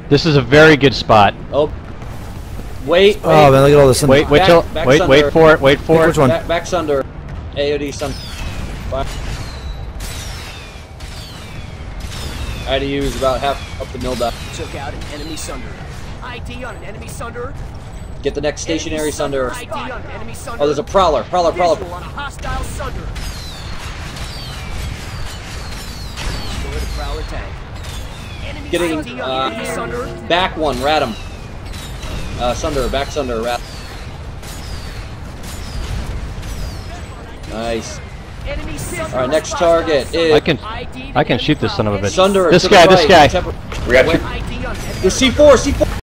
This is a very good spot. Oh. Wait. Oh man, look at all this. Wait for it. Wait for it. Which one? Back sunder. AOD sun. IDU's about half up the mill dock. Took out an enemy sunder. ID on an enemy sunder. Get the next stationary sunder. ID on an enemy sunder. Oh, there's a prowler. Prowler. Visual on a hostile sunder. Destroy the prowler tank. Enemy Getting ID on enemy sunder. back one. Rat him. Sunder. Back sunder. Rat. Nice. All right, next target is. I can shoot this son of a bitch. Sunder. This to guy. the right. This guy. We got you. The C4.